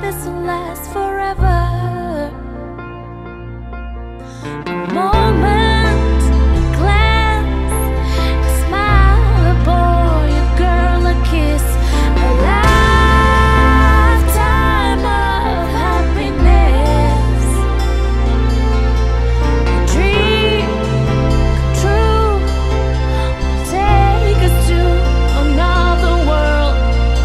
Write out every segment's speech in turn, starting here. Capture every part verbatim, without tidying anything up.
this will last forever. A moment, a glance, a smile, a boy, a girl, a kiss, a lifetime of happiness. A dream come true will take us to another world.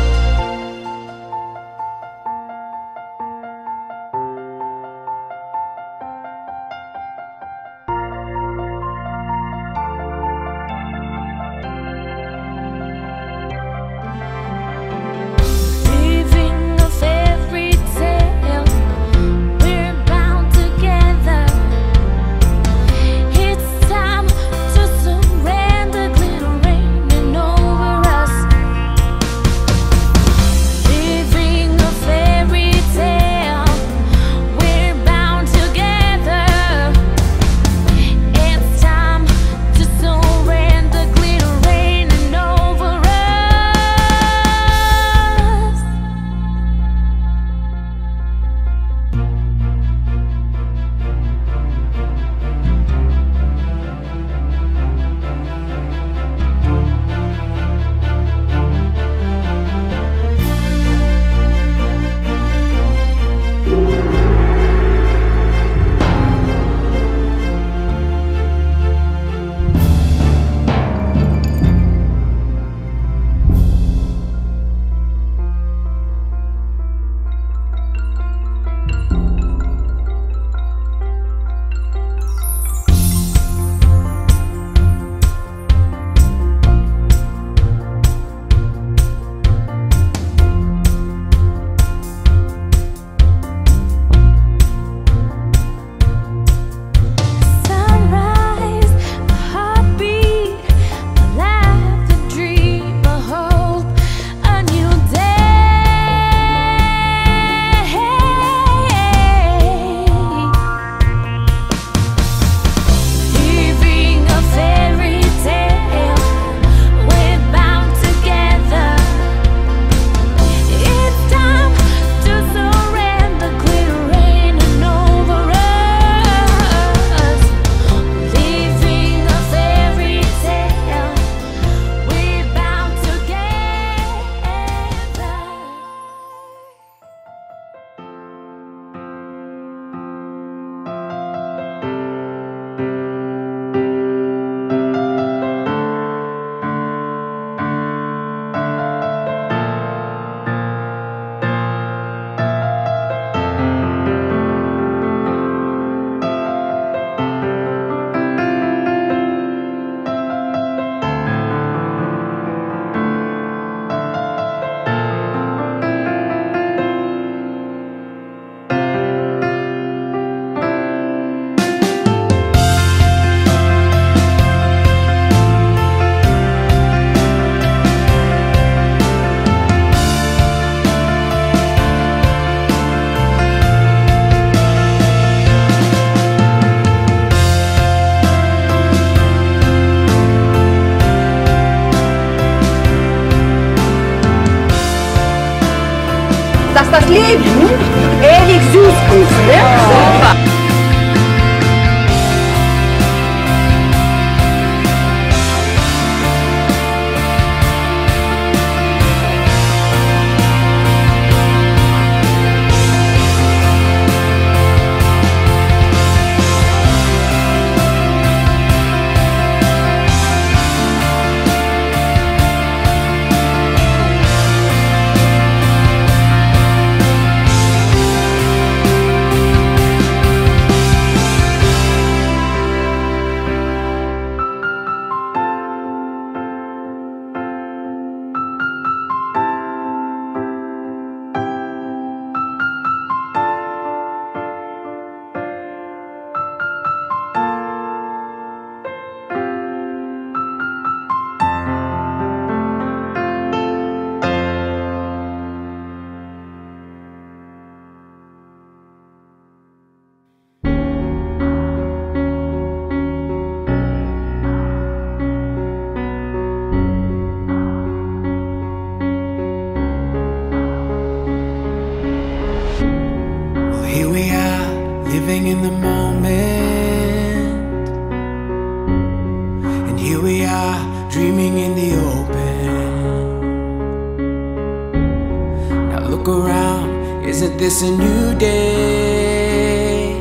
Living a fairy tale, we're bound together. It's time to surrender, glitter raining over us. Living a fairy tale, we're bound together. It's time to surrender, glitter raining over us. Sunrise, a heartbeat, a laugh, a dream, a hope, a new day. Living a fairy tale, we're bound together. It's time to surrender, glitter raining over us. Living a fairy tale, we're bound together. Dass das Leben ewig süß ist, ne? Super. living in the moment, and here we are dreaming in the open. Now look around, isn't this a new day?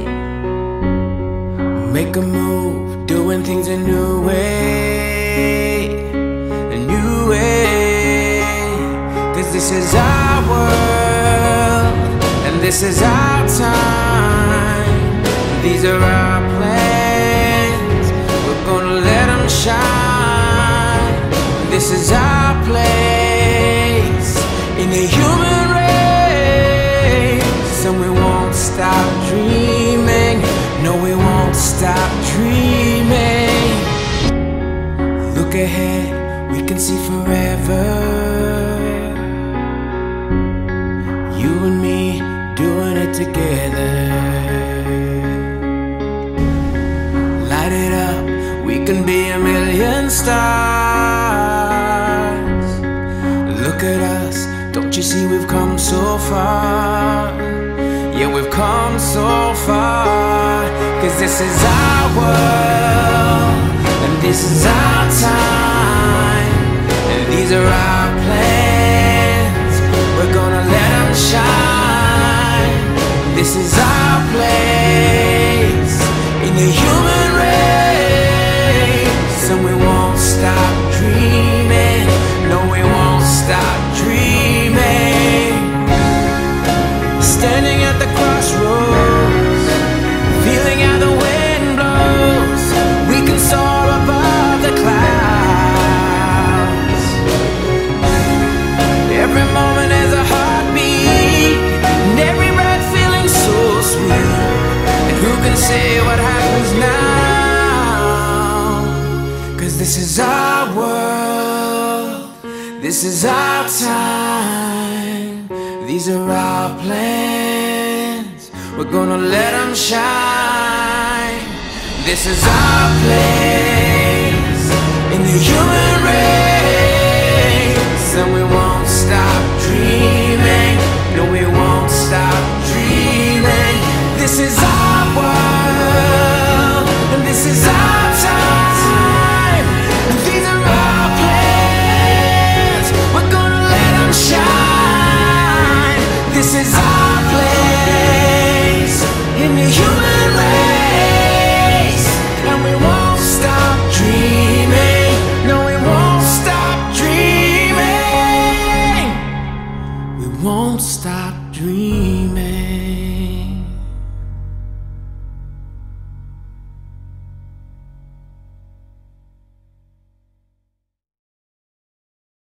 Make a move, doing things a new way, a new way. Cause this is our world, and this is our time. These are our plans, we're gonna let them shine. This is our place in the human race, and we won't stop dreaming. No, we won't stop dreaming. Look ahead, we can see forever. You and me doing it together. Light it up, we can be a million stars. Look at us, don't you see we've come so far? Yeah, we've come so far. Cause this is our world, and this is our time, and these are our plans, we're gonna let them shine. This is our place in the human race, and we won't stop dreaming. No, we won't stop dreaming. Standing at the crossroads, feeling how the wind blows, we can soar above the clouds. Every moment is a heartbeat, and every breath feeling so sweet. And who can say what happens now? Cause this is our world, this is our time, these are our plans, we're gonna let them shine. This is our place in the human race, and we won't stop dreaming. No, we won't stop dreaming. This is our world, and this is our time, and these are our plans, we're gonna let them shine. This is our place in the human race, and we won't stop dreaming. No, we won't stop dreaming. We won't stop dreaming.